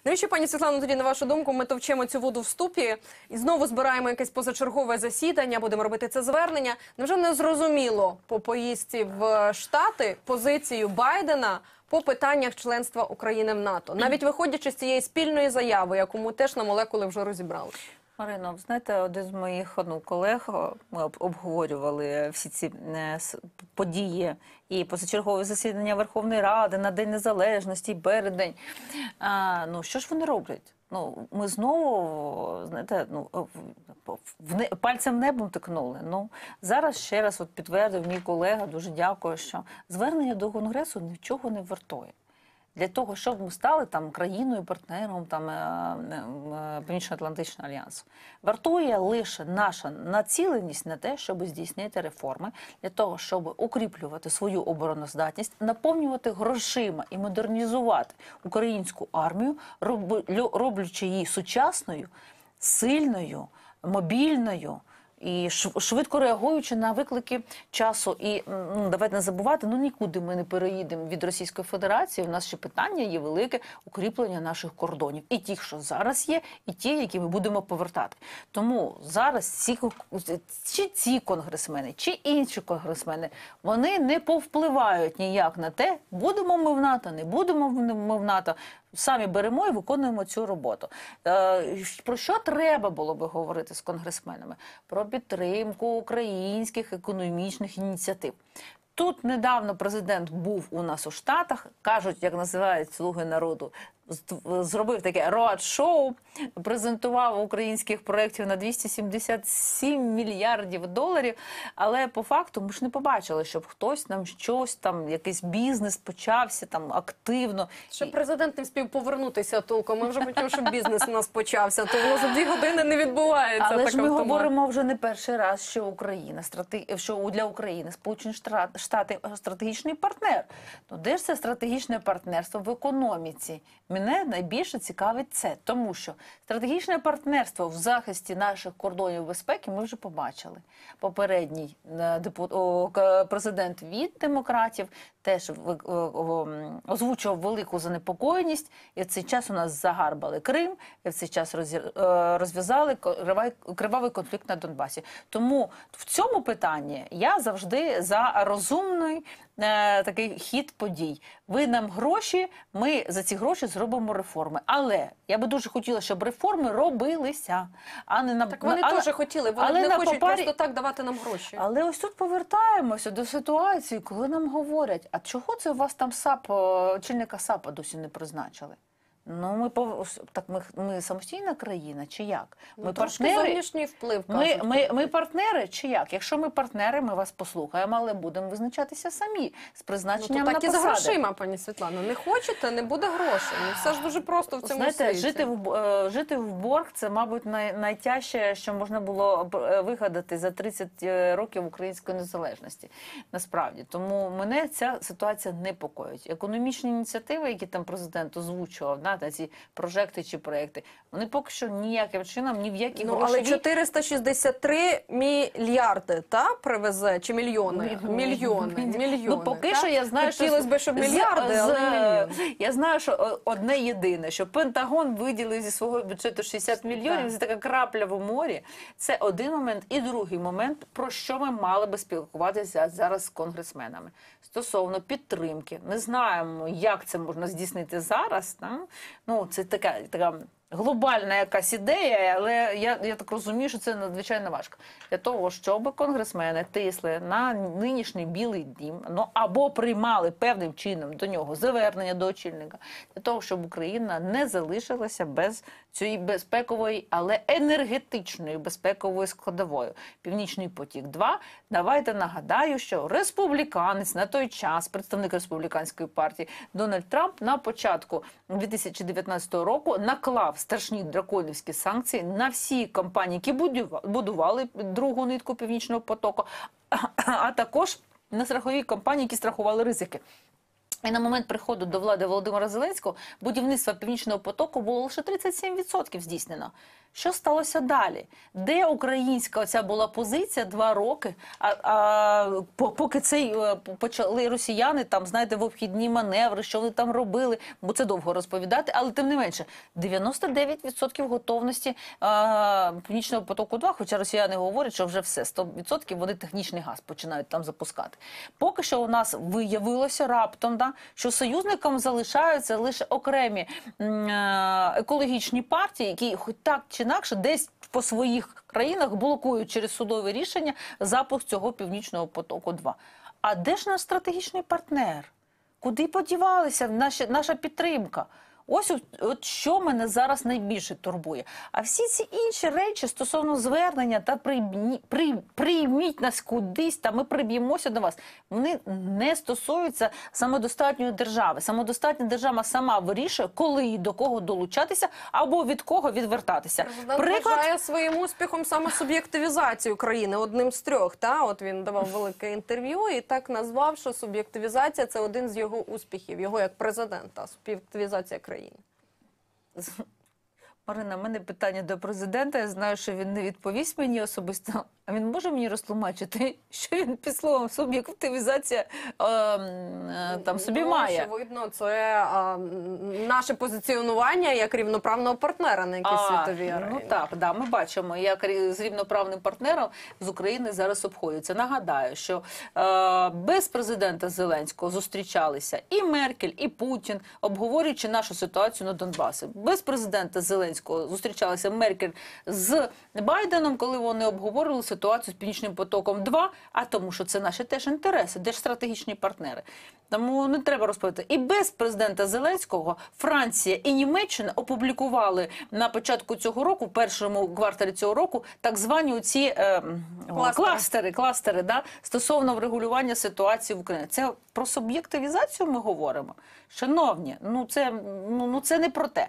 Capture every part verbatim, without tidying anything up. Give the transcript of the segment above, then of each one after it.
Навіщо, пані Світлано, тоді, на вашу думку, ми товчемо цю воду в ступі і знову збираємо якесь позачергове засідання, будемо робити це звернення? Невже не зрозуміло по поїздці в Штати позицію Байдена по питаннях членства України в НАТО? Навіть виходячи з цієї спільної заяви, яку ми теж на молекули вже розібрали. Марино, знаєте, один з моїх ну, колег, ми обговорювали всі ці події і позачергове засідання Верховної Ради на День Незалежності, і Бердень. А, ну, що ж вони роблять? Ну, ми знову, знаєте, ну, в не, пальцем небом тикнули. Ну, зараз ще раз от підтвердив мій колега, дуже дякую, що звернення до Конгресу нічого не вартує. Для того, щоб ми стали там країною, партнером там Північно-Атлантичного альянсу, вартує лише наша націленість на те, щоб здійснити реформи, для того, щоб укріплювати свою обороноздатність, наповнювати грошима і модернізувати українську армію, роблячи її сучасною, сильною, мобільною, і швидко реагуючи на виклики часу. І ну, давайте не забувати, ну нікуди ми не переїдемо від Російської Федерації. У нас ще питання є велике – укріплення наших кордонів. І ті, що зараз є, і ті, які ми будемо повертати. Тому зараз ці, чи ці конгресмени, чи інші конгресмени, вони не повпливають ніяк на те, будемо ми в НАТО, не будемо ми в НАТО. Самі беремо і виконуємо цю роботу. Про що треба було би говорити з конгресменами? Про підтримку українських економічних ініціатив. Тут недавно президент був у нас у Штатах, кажуть, як називають «Слуги народу», зробив таке роад-шоу, презентував українських проєктів на двісті сімдесят сім мільярдів доларів, але по факту ми ж не побачили, щоб хтось нам щось, там якийсь бізнес почався там активно. Ще президент не встиг повернутися толком, ми вже хотіли, щоб бізнес у нас почався, то воно за дві години не відбувається. Але так ж ми автомат. говоримо вже не перший раз, що Україна, що для України Сполучені Штати стратегічний партнер. Ну де ж це стратегічне партнерство в економіці? Мене найбільше цікавить це, тому що стратегічне партнерство в захисті наших кордонів безпеки ми вже побачили. Попередній президент від демократів теж озвучував велику занепокоєність, і в цей час у нас загарбали Крим, і в цей час розв'язали кривавий конфлікт на Донбасі. Тому в цьому питанні я завжди за розумний такий хід подій. Ви нам гроші, ми за ці гроші зробимо реформи. Але я би дуже хотіла, щоб реформи робилися, а не на... Так вони але, теж хотіли, вони але не хочуть папері... просто так давати нам гроші. Але ось тут повертаємося до ситуації, коли нам говорять, а чого це у вас там САП, очільника САПа досі не призначили? Ну, ми, так, ми, ми самостійна країна, чи як? Ми ну, партнери, зовнішній вплив, ми, ми, ми партнери, чи як? Якщо ми партнери, ми вас послухаємо, але будемо визначатися самі з призначенням ну, на посади. Так і посади. з грошима, пані Світлано. Не хочете, не буде грошей. Ну, все ж дуже просто в цьому Знаєте, світі. жити в, жити в борг – це, мабуть, най, найтяжче, що можна було вигадати за тридцять років української незалежності. Насправді. Тому мене ця ситуація непокоїть. Економічні ініціативи, які там президент озвучував, на ці прожекти чи проекти, вони поки що ніяким чином, ні в які ну, грошові... Але чотириста шістдесят три мільярди, та, привезе? Чи мільйони? Мі... Мільйони. Мільйони. Ну, поки та? що я знаю, що... Хотілося б, щоб мільярди, з... але не мільйони. Я знаю, що одне єдине, що Пентагон виділив зі свого бюджету шістдесят мільйонів, це така крапля в морі. Це один момент. І другий момент, про що ми мали би спілкуватися зараз з конгресменами. Стосовно підтримки. Не знаємо, як це можна здійснити зараз. Та? Ну, це така, така глобальна якась ідея, але я, я так розумію, що це надзвичайно важко. Для того, щоб конгресмени тисли на нинішній Білий дім, ну, або приймали певним чином до нього звернення до очільника, для того, щоб Україна не залишилася без цієї безпекової, але енергетичної безпекової складової. Північний потік-два. Давайте нагадаю, що республіканець на той час, представник республіканської партії Дональд Трамп на початку дві тисячі дев'ятнадцятого року наклав страшні драконівські санкції на всі компанії, які будували другу нитку Північного потоку, а також на страхові компанії, які страхували ризики. І на момент приходу до влади Володимира Зеленського будівництво Північного потоку було лише тридцять сім відсотків здійснено. Що сталося далі? Де українська оця була позиція два роки, а, а поки цей почали росіяни там, знаєте, в обхідні маневри, що вони там робили, бо це довго розповідати, але тим не менше, дев'яносто дев'ять відсотків готовності а, Північного потоку два, хоча росіяни говорять, що вже все, сто відсотків вони технічний газ починають там запускати. Поки що у нас виявилося раптом, да, що союзникам залишаються лише окремі м, екологічні партії, які хоч так чи інакше десь по своїх країнах блокують через судове рішення запуск цього Північного потоку два. А де ж наш стратегічний партнер? Куди подівалася наша, наша підтримка? Ось от що мене зараз найбільше турбує. А всі ці інші речі стосовно звернення та приймі, при, прийміть нас кудись, та ми приб'ємося до вас, вони не стосуються самодостатньої держави. Самодостатня держава сама вирішує, коли і до кого долучатися, або від кого відвертатися. Президент Приклад... вважає своїм успіхом саме суб'єктивізацію країни, одним з трьох. Та? От він давав велике інтерв'ю і так назвав, що суб'єктивізація – це один з його успіхів, його як президента, суб'єктивізація країни. Марина, в мене питання до президента. Я знаю, що він не відповість мені особисто. А він може мені розтлумачити, що він під словом суб'єктивізація е, е, там собі ну, має? Очевидно, це е, наше позиціонування як рівноправного партнера на якійсь світовій арені. Ну так, да, ми бачимо, як з рівноправним партнером з України зараз обходяться. Нагадаю, що е, без президента Зеленського зустрічалися і Меркель, і Путін, обговорюючи нашу ситуацію на Донбасі. Без президента Зеленського зустрічалися Меркель з Байденом, коли вони обговорювали ситуацію з Північним потоком два, а тому, що це наші теж інтереси, де ж стратегічні партнери. Тому не треба розповідати. І без президента Зеленського Франція і Німеччина опублікували на початку цього року, в першому кварталі цього року, так звані оці е, кластери, кластери, кластери да, стосовно врегулювання ситуації в Україні. Це про суб'єктивізацію ми говоримо? Шановні, ну це, ну, ну це не про те.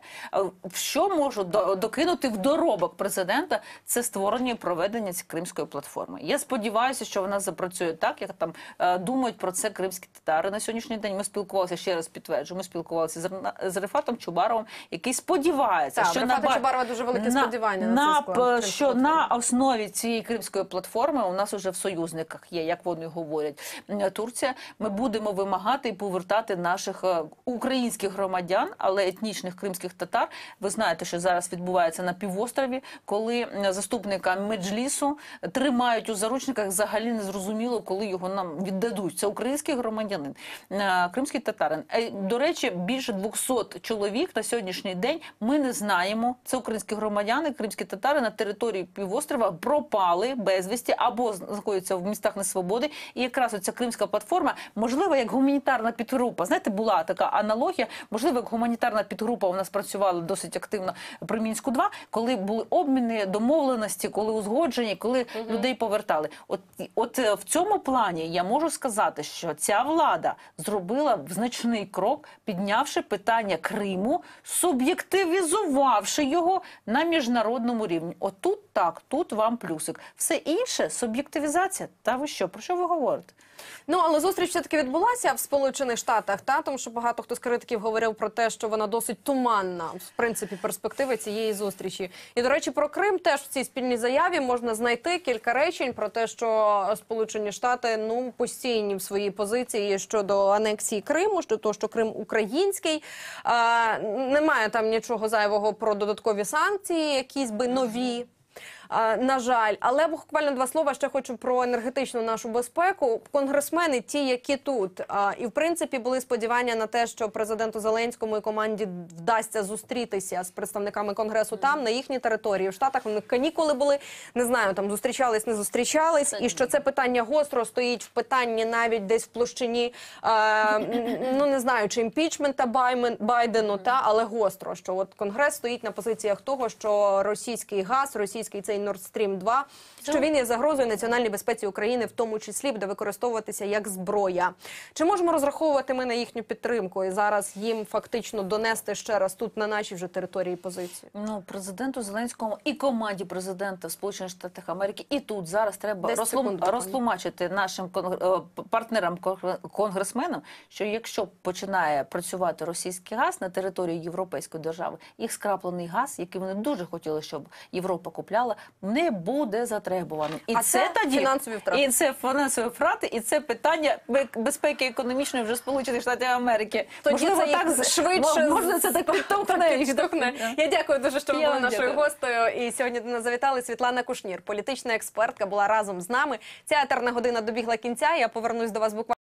Що можу докинути в доробок президента, це створення і проведення цієї кримської платформи. Я сподіваюся, що вона запрацює так, як там е, думають про це кримські татари. На сьогоднішній день ми спілкувалися, ще раз підтверджую, ми спілкувалися з, з Рефатом Чубаровим, який сподівається, так, що Рефата на, Чубарова дуже велике на, сподівання на, на цей склад, що на основі цієї кримської платформи у нас вже в союзниках є, як вони говорять, Турція. Ми будемо вимагати і повертати наших українських громадян, але етнічних кримських татар. Ви знаєте, що зараз відбувається на півострові, коли заступника Меджлісу тримають у заручниках, взагалі не зрозуміло, коли його нам віддадуть. Це український громадянин, кримський татарин. До речі, більше двохсот чоловік на сьогоднішній день ми не знаємо. Це українські громадяни, кримські татари на території півострова пропали безвісті або знаходяться в містах несвободи. І якраз оця кримська платформа, можливо, як гуманітарна підгрупа. Знаєте, була така аналогія, можливо, як гуманітарна підгрупа у нас працювала досить активно при Мінську два, коли були обміни, домовленості, коли узгоджені, коли угу. людей повертали. От, от в цьому плані я можу сказати, що ця влада зробила значний крок, піднявши питання Криму, суб'єктивізувавши його на міжнародному рівні. От тут так, тут вам плюсик. Все інше – суб'єктивізація. Та ви що? Про що ви говорите? Ну, але зустріч все-таки відбулася в Сполучених Штатах, та? Тому що багато хто з критиків говорив про те, що вона досить туманна, в принципі, перспективи цієї зустрічі. І, до речі, про Крим теж в цій спільній заяві можна знайти кілька речень про те, що Сполучені Штати, ну, постійні в своїй позиції щодо анексії Криму, щодо того, що Крим український. А, немає там нічого зайвого про додаткові санкції, якісь би нові. А, на жаль, але буквально два слова ще хочу про енергетичну нашу безпеку. Конгресмени, ті, які тут, а, і в принципі були сподівання на те, що президенту Зеленському і команді вдасться зустрітися з представниками Конгресу там, на їхній території. В Штатах вони канікули були, не знаю, там зустрічались, не зустрічались, і що це питання гостро стоїть в питанні навіть десь в площині, а, ну не знаю, чи імпічмента Байдену, та, але гостро, що от Конгрес стоїть на позиціях того, що російський газ, російський цей цей Nord Stream два, що він є загрозою національній безпеці України, в тому числі буде використовуватися як зброя. Чи можемо розраховувати ми на їхню підтримку і зараз їм фактично донести ще раз тут на нашій вже території позицію? Ну, президенту Зеленському і команді президента Сполучених Штатів Америки і тут зараз треба Десять розтлум... секунд, пані. розтлумачити нашим кон- е, партнерам, кон- конгресменам, що якщо починає працювати російський газ на території європейської держави, їх скраплений газ, який вони дуже хотіли, щоб Європа купляла, не буде затребуваний. І А це тоді фінансові втрати. І це фінансові втрати, і це питання бе- безпеки економічної вже Сполучених Штатів Америки. Тоді це їх з- швидше можна це так відтовкне. Підштовхне. Я дякую дуже, що ви Я були вам нашою дякую. гостею. І сьогодні до нас завітали Світлана Кушнір, політична експертка, була разом з нами. Ця етерна година добігла кінця. Я повернусь до вас буквально